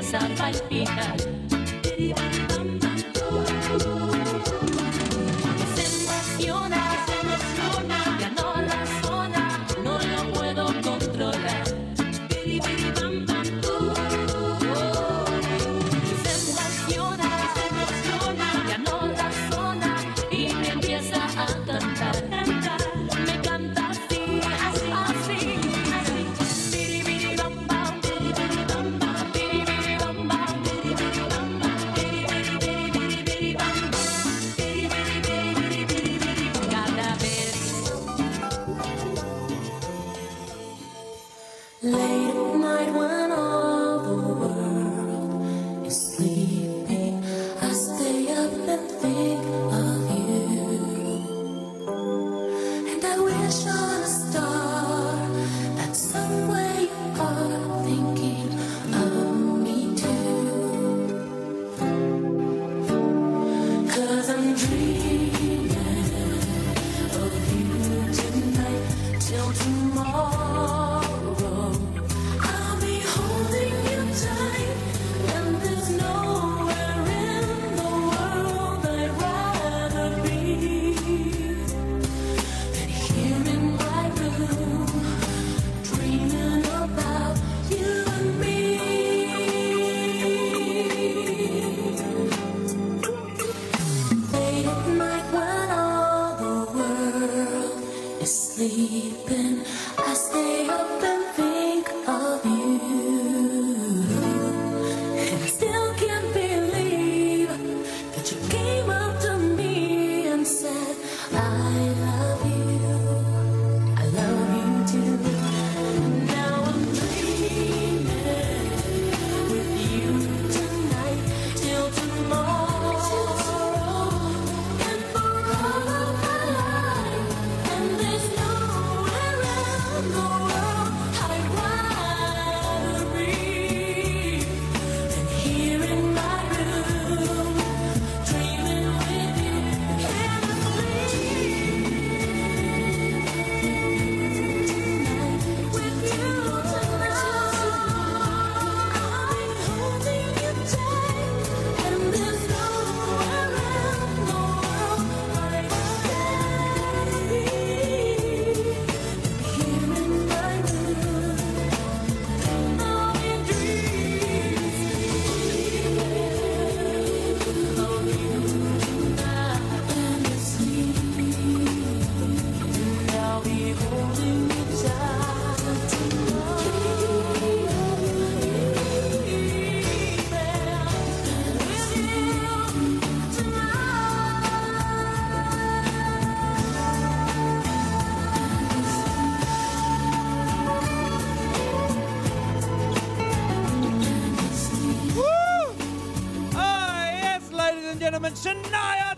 empieza a palpitar. Se emociona, ya no razona, no lo puedo controlar. Se emociona, ya no razona y me empieza a cantar. Me canta así, así, así, así. Cada vez. Late at night when all the world is sleeping, I stay up and think of you. And I wish on a star that somewhere you are thinking of me too. 'Cause I'm dreaming of you tonight till tomorrow. I'll be holding you tight, and there's nowhere in the world I'd rather be than here in my room, dreaming about you and me. Late at night when all the world is sleeping, I stay up and think of you. And I still can't believe that you came up to me and said, I love you. I love you too. Now I'm dreaming with you tonight till tomorrow and for all of my life. And there's nowhere in the world I'd rather be than here in my room, dreaming with you endlessly. Tonight, with you tonight, I'll be holding you tight, and there's nowhere in the world I'd rather be than here in my room. I'll be dreaming of you tonight endlessly, and I'll be holding you tight tonight. With you Woo! Ah, yes, ladies and gentlemen, Shania